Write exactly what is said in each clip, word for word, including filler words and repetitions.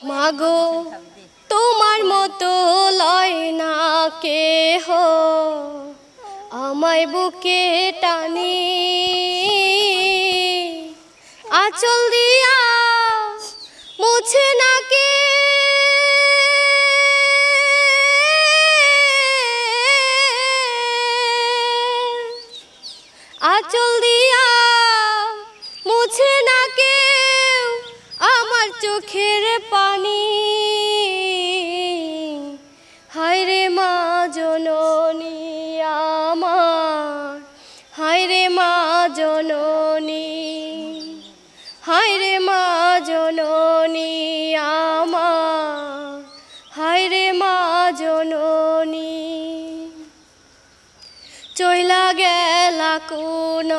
মাগো তোমার মতো লয় না কেহ আমায় বুকে টানি আঁচল দিয়া মুছে না কে আঁচল দিয়া মুছে না কেউ আমার চোখের পানি হায় রে মা জননী আমার হায় রে মা জননী হায় রে মা জননী আমার হায় রে মা জননী চইলা গেলা কোন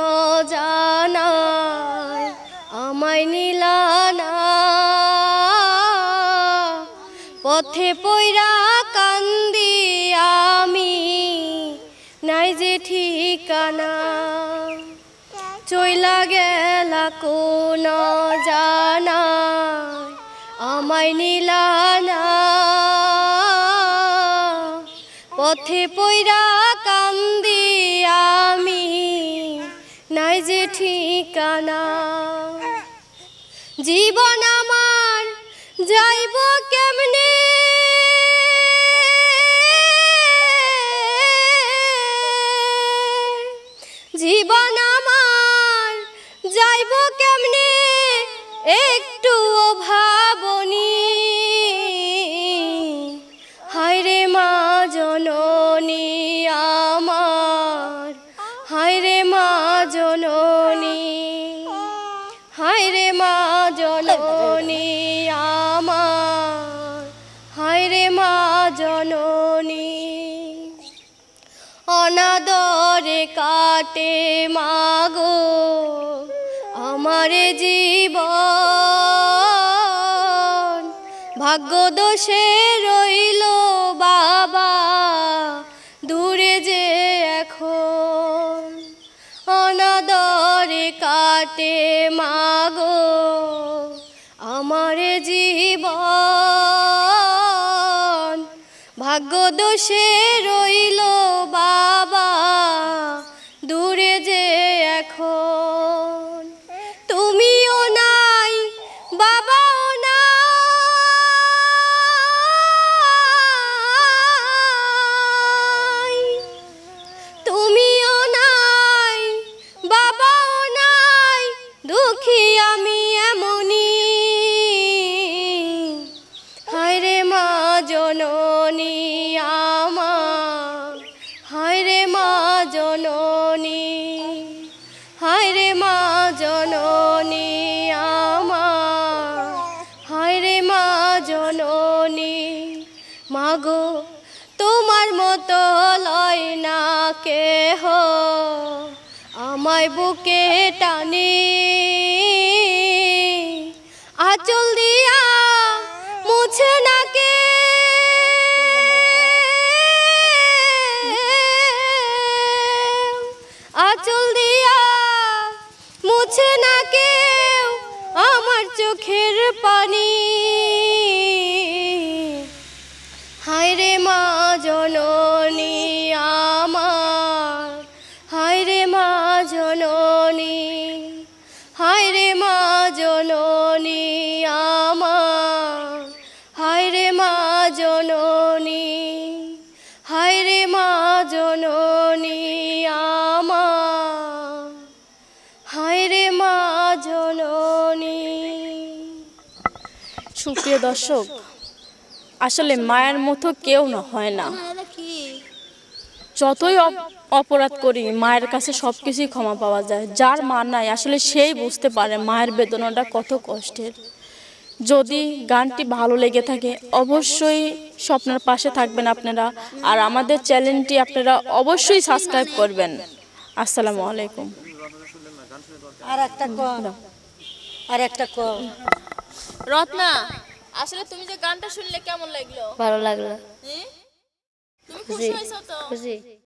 জানায় আমায় নিলা না পথে পইরা কান্দি আমি নাই যে ঠিকানা চইলা গেলা কোন জানায় আমায় নিলা না পথে পইরা কান্দি আমি নাই যে ঠিকানা জীবন আমার যাইব কেমনে জীবন আমার যাইব কেমনে একটু ভাবনি হায় রে মা জননী আমার হায় রে মা জননী হায় রে মা জননী আমার হায় রে মা জননী অনাদরে কাটে মাগো আমার জীবন ভাগ্য দোষে রইল বাবা দূরে যে এখন অনাদরে কাটে মাগো আমার জীবন ভাগ্য দোষে রইল বাবা দূরে যে এখন তুমিও নাই বাবাও নাই তুমিও নাই বাবাও নাই দুঃখী আমি এমনি হায় রে মা জননী আমার হায় রে মা জননী হায় রে মা জননী আমার হায় রে মা জননী মাগো তোমার মতো লয় না কেহ আমায় বুকে টানি আঁচল দিয়া মুছে না কে আঁচল দিয়া মুছে না কেউ আমার চোখের পানি হায় রে মা জননী আমার হায় রে মা জননী হায় রে মা জননী আমার হায় রে মা জননী হায় রে মা জননী আমার হায় রে মা জননী। সুপ্রিয় দর্শক, আসলে মায়ের মতো কেউ না হয় না। যতই অপরাধ করি মায়ের কাছে সব কিছুই ক্ষমা পাওয়া যায়। যার মা নাই আসলে সেই বুঝতে পারে মায়ের বেদনাটা কত কষ্টের। যদি গানটি ভালো লেগে থাকে অবশ্যই স্বপ্নের পাশে থাকবেন আপনারা, আর আমাদের চ্যানেলটি আপনারা অবশ্যই সাবস্ক্রাইব করবেন। আসসালামু আলাইকুম। আর একটা কর আর একটা কর রত্না, আসলে তুমি যে গানটা শুনলে কেমন লাগলো? ভালো লাগলো। তুমি খুশি হয়েছো তো? খুশি।